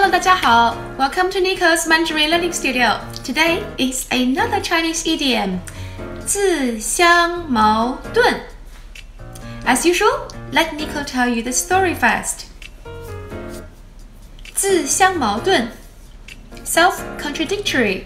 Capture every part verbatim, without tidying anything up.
大家好 Welcome to Niko's Mandarin Learning Studio. Today is another Chinese idiom, 自相矛盾. As usual, let Niko tell you the story first. 自相矛盾 self-contradictory.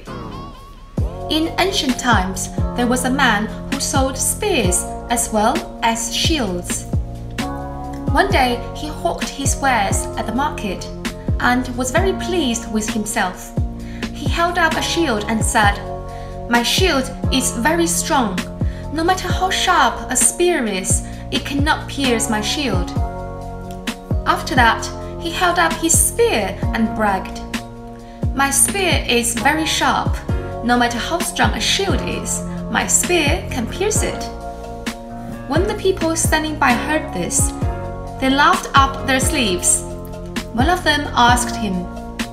In ancient times, there was a man who sold spears as well as shields. One day, he hawked his wares at the market and was very pleased with himself. He held up a shield and said, "My shield is very strong. No matter how sharp a spear is, it cannot pierce my shield." After that, he held up his spear and bragged, "My spear is very sharp. No matter how strong a shield is, my spear can pierce it." When the people standing by heard this, they laughed up their sleeves. One of them asked him,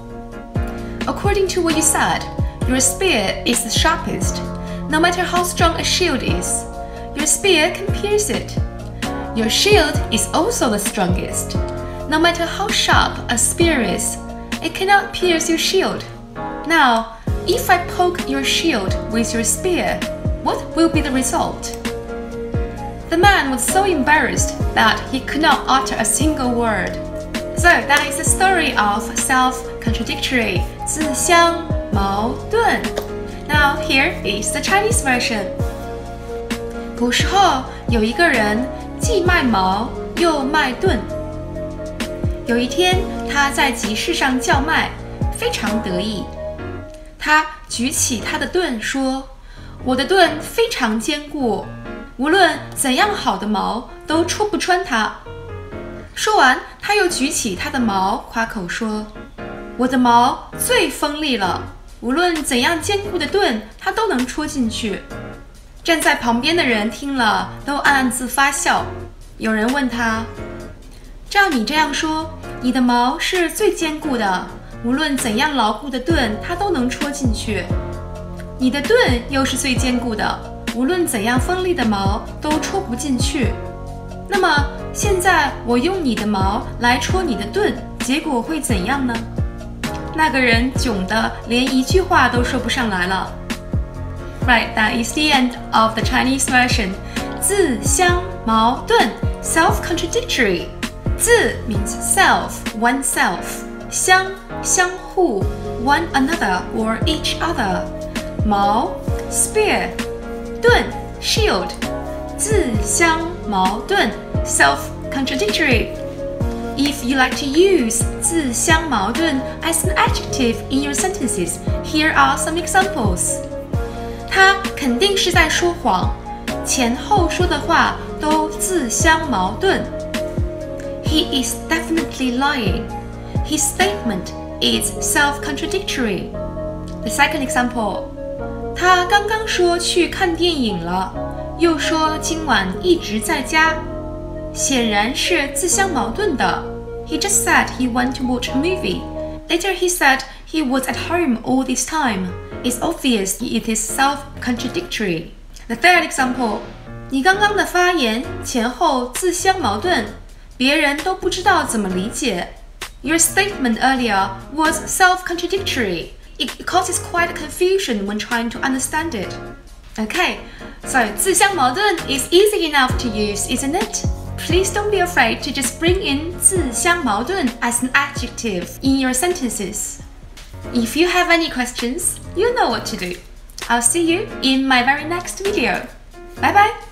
"According to what you said, your spear is the sharpest. No matter how strong a shield is, your spear can pierce it. Your shield is also the strongest. No matter how sharp a spear is, it cannot pierce your shield. Now, if I poke your shield with your spear, what will be the result?" The man was so embarrassed that he could not utter a single word. So that is the story of self-contradictory, 自相矛盾. Now here is the Chinese version. 古时候有一个人既卖矛又卖盾。有一天，他在集市上叫卖，非常得意。他举起他的盾说：“我的盾非常坚固，无论怎样好的矛都戳不穿它。”说完，他又举起他的矛，夸口说：“我的矛最锋利了，无论怎样坚固的盾，它都能戳进去。”站在旁边的人听了，都暗暗自发笑。有人问他：“照你这样说，你的矛是最坚固的，无论怎样牢固的盾，它都能戳进去。你的盾又是最坚固的，无论怎样锋利的矛都戳不进去。那么现在我用你的矛来戳你的盾，结果会怎样呢？”那个人窘得连一句话都说不上来了。Right, that is the end of the Chinese version. 自相矛盾 self-contradictory. 自 means self, oneself. 相相互 one another or each other. 矛 spear. 盾 shield. 自相矛盾 self-contradictory. If you like to use 自相矛盾 as an adjective in your sentences, here are some examples. 他肯定是在说谎，前后说的话都自相矛盾。He is definitely lying. His statement is self-contradictory. The second example. 他刚刚说去看电影了，又说今晚一直在家，显然是自相矛盾的。He just said he went to watch a movie. Later he said he was at home all this time. It's obvious it is self-contradictory. The third example. 你刚刚的发言前后自相矛盾，别人都不知道怎么理解。Your statement earlier was self-contradictory. It causes quite a confusion when trying to understand it. Okay, so 自相矛盾 is easy enough to use, isn't it? Please don't be afraid to just bring in 自相矛盾 as an adjective in your sentences. If you have any questions, you know what to do. I'll see you in my very next video. Bye bye!